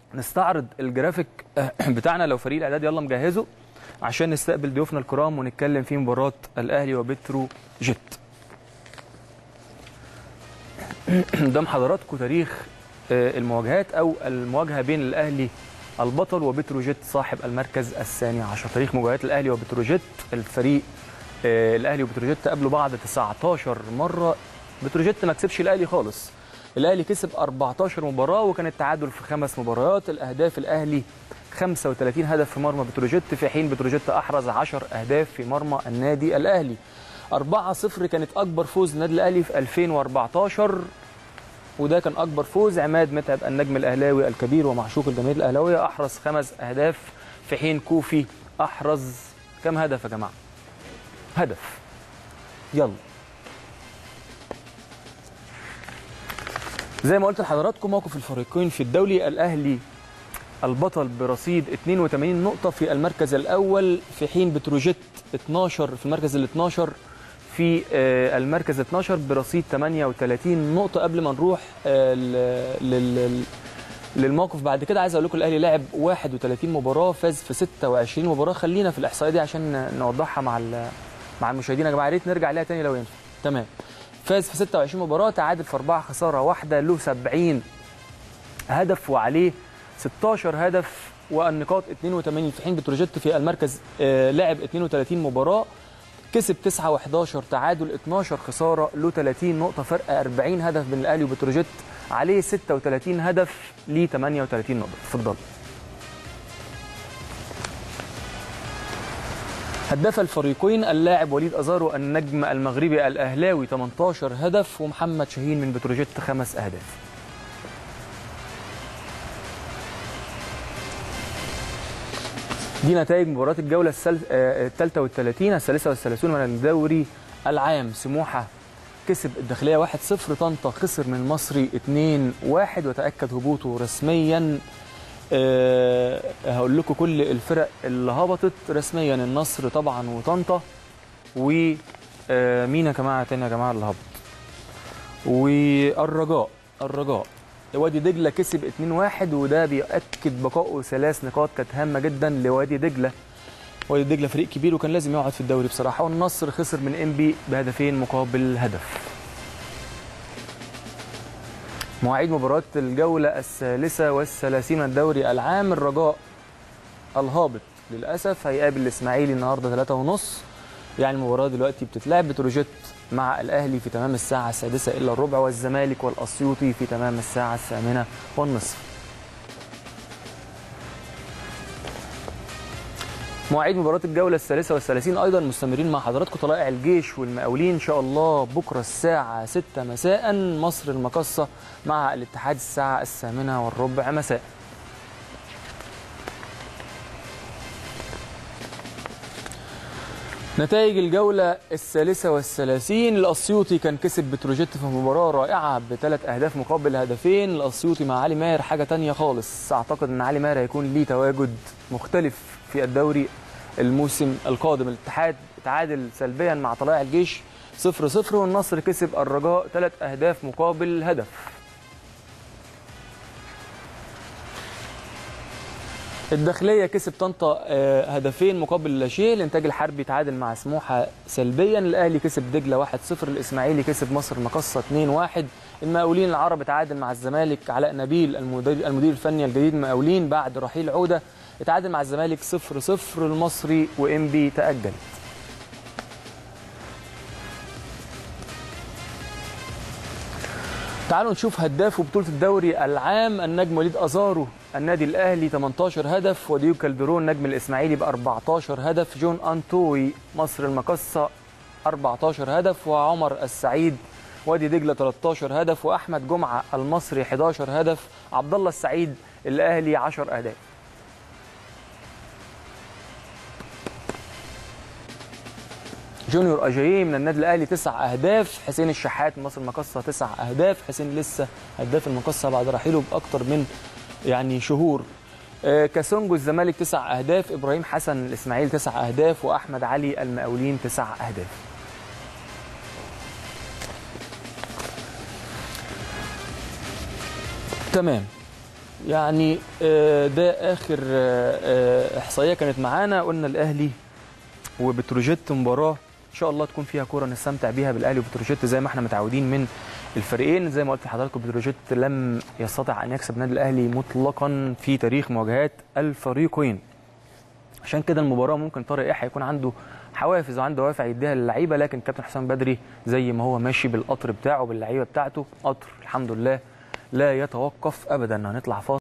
نستعرض الجرافيك بتاعنا لو فريق الاعداد يلا مجهزه عشان نستقبل ضيوفنا الكرام ونتكلم في مباراه الاهلي وبترو جيت. قدام حضراتكم تاريخ المواجهات او المواجهه بين الاهلي البطل وبتروجيت صاحب المركز الثاني عشر. تاريخ مواجهات الاهلي وبتروجيت، الفريق الاهلي وبتروجيت قابلوا بعض 19 مره. بتروجيت ما كسبش الاهلي خالص، الاهلي كسب 14 مباراه وكان التعادل في 5 مباريات. الاهداف الاهلي 35 هدف في مرمى بتروجيت، في حين بتروجيت احرز 10 اهداف في مرمى النادي الاهلي. 4-0 كانت اكبر فوز للنادي الاهلي في 2014 وده كان اكبر فوز. عماد متعب النجم الاهلاوي الكبير ومعشوق الجماهير الاهلاويه احرز 5 اهداف، في حين كوفي احرز كم هدف يا جماعه؟ هدف. يلا زي ما قلت لحضراتكم موقف الفريقين في الدوري. الاهلي البطل برصيد 82 نقطه في المركز الاول، في حين بتروجيت 12 في المركز ال 12 في المركز 12 برصيد 38 نقطة. قبل ما نروح للموقف بعد كده عايز اقول لكم الاهلي لعب 31 مباراة، فاز في 26 مباراة. خلينا في الاحصائية دي عشان نوضحها مع المشاهدين يا جماعة، يا ريت نرجع ليها تاني لو ينفع. تمام. فاز في 26 مباراة، تعادل في 4، خسارة واحدة، له 70 هدف وعليه 16 هدف والنقاط 82، في حين بتروجيت في المركز لعب 32 مباراة، كسب 9 و11، تعادل 12، خساره، له 30 نقطه، فرق 40 هدف بين الاهلي وبتروجيت، عليه 36 هدف، ليه 38 نقطه. اتفضل. هداف الفريقين اللاعب وليد ازارو النجم المغربي الاهلاوي 18 هدف، ومحمد شاهين من بتروجيت 5 اهداف. دي نتائج مباراة الجولة الثالثة والثلاثين الثالثة والثلاثون من الدوري العام. سموحة كسب الداخلية 1-0، طنطا خسر من المصري 2-1 وتأكد هبوطه رسميا. هقول لكم كل الفرق اللي هبطت رسميا: النصر طبعا وطنطا، ومين يا جماعة تاني يا جماعة اللي هبط؟ والرجاء. وادي دجله كسب 2-1 وده بيأكد بقائه 3 نقاط كانت هامه جدا لوادي دجله. وادي دجله فريق كبير وكان لازم يقعد في الدوري بصراحه. والنصر خسر من انبي بهدفين مقابل هدف. مواعيد مباراه الجوله الثالثه والثلاثين من الدوري العام: الرجاء الهابط للاسف هيقابل الاسماعيلي النهارده 3:30، يعني المباراه دلوقتي بتتلعب. بتروجيت مع الاهلي في تمام الساعه 6:06 والزمالك والاسيوطي في تمام الساعه 8:30. مواعيد مباراه الجوله الثالثه والثلاثين ايضا مستمرين مع حضراتكم. طلائع الجيش والمقاولين ان شاء الله بكره الساعه 6 مساء، مصر المقصه مع الاتحاد الساعه 8:15 مساء. نتائج الجولة الثالثة والثلاثين: الأسيوطي كان كسب بتروجيت في مباراة رائعة ب3 أهداف مقابل هدفين. الأسيوطي مع علي ماهر حاجة تانية خالص، أعتقد أن علي ماهر هيكون ليه تواجد مختلف في الدوري الموسم القادم. الاتحاد تعادل سلبيا مع طلائع الجيش 0-0، والنصر كسب الرجاء 3 أهداف مقابل هدف. الداخلية كسب طنطا هدفين مقابل لا شيء. الانتاج الحربي تعادل مع سموحة سلبيا. الاهلي كسب دجلة 1-0. الاسماعيلي كسب مصر المقصة 2-1. المقاولين العرب تعادل مع الزمالك. علاء نبيل المدير الفني الجديد المقاولين بعد رحيل عودة تعادل مع الزمالك 0-0. المصري وانبي تأجلت. تعالوا نشوف هداف بطولة الدوري العام. النجم وليد أزارو النادي الأهلي 18 هدف، وديو كالدرون نجم الإسماعيلي ب14 هدف، جون أنتوي مصر المقصة 14 هدف، وعمر السعيد وادي دجلة 13 هدف، وأحمد جمعة المصري 11 هدف، عبد الله السعيد الأهلي 10 أهداف. جونيور أجاييه من النادي الأهلي 9 أهداف، حسين الشحات مصر المقصة 9 أهداف، حسين لسه هداف المقصة بعد رحيله بأكتر من شهور. كاسونجو الزمالك 9 أهداف، إبراهيم حسن الإسماعيلي 9 أهداف، وأحمد علي المقاولين 9 أهداف. تمام. يعني ده اخر احصائيه كانت معانا. قلنا الاهلي وبتروجيت مباراه ان شاء الله تكون فيها كوره نستمتع بيها بالاهلي وبتروجيت زي ما احنا متعودين من الفريقين. زي ما قلت لحضراتكم بتروجيت لم يستطع ان يكسب النادي الاهلي مطلقا في تاريخ مواجهات الفريقين، عشان كده المباراه ممكن طارق يحيى يكون عنده حوافز وعنده دوافع يديها للعيبه، لكن كابتن حسام بدري زي ما هو ماشي بالقطر بتاعه باللعيبه بتاعته، قطر الحمد لله لا يتوقف ابدا. هنطلع فاصل